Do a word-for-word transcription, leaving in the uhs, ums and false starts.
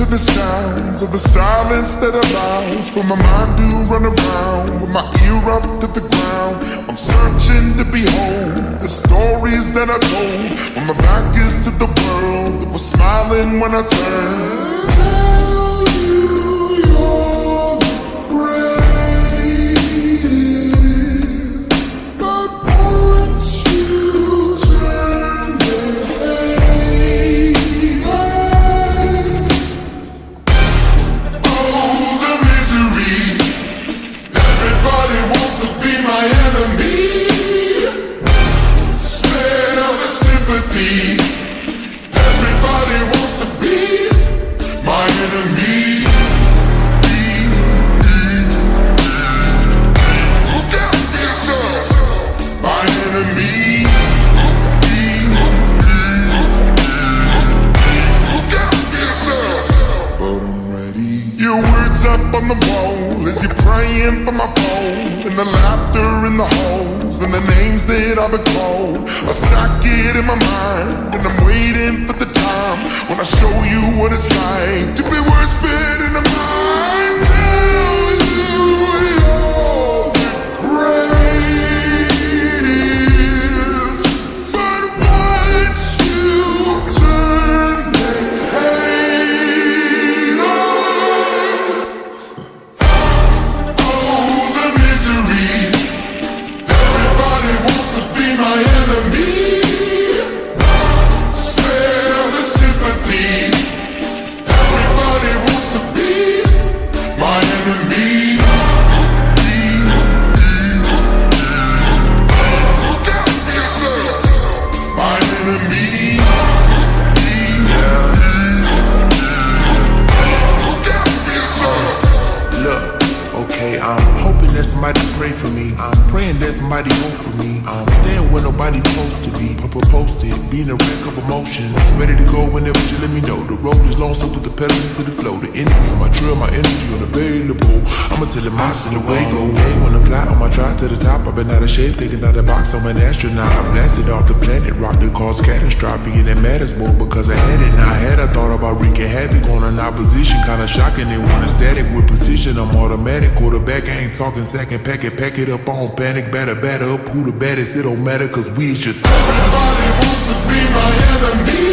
to the sounds of the silence that allows for my mind to run around with my ear up to the ground. I'm searching to behold the stories that I told when my back is to the world that was smiling when I turned. Tell you you're the greatest, but once you turn the haters, oh the misery. Everybody wants to be my enemy. Smell the sympathy. Everybody wants to be my enemy. Look out for yourself, my enemy. Look out for yourself, but I'm ready. Your words up on the wall as you're praying for my phone, and the laughter in the halls, and the names that I've been called. I stack it in my mind, and I'm waiting for the time when I show you what it's like to be worse fit in the mind. Tell you you're the greatest, but once you turn the haters, oh the misery. Everybody wants to be my enemy. Spare the sympathy. Everybody wants to be my enemy. Look out for yourself, my enemy. Look out for yourself. Look, okay, I'm hoping that somebody pray for me. I'm praying that somebody hope for me. I'm staying where nobody supposed to be. I'm posted, being a wreck of emotions. Ready to go whenever you let me know. The road is long, so put the pedal into the flow. The energy on my trail, my energy unavailable. I'ma tell him I send away, go away. When I fly on my drive to the top, I've been out of shape, taking out the box. I'm an astronaut. I blasted off the planet, rock that caused catastrophe, and it matters more because I had it. Now I had I thought about wreaking havoc on an opposition, kinda shocking. They want a static with precision. I'm automatic, quarterback. I ain't talking second packet, pack it up on panic, batter, batter up. Who the baddest? It don't matter, cause we should. Everybody wants to be my enemy.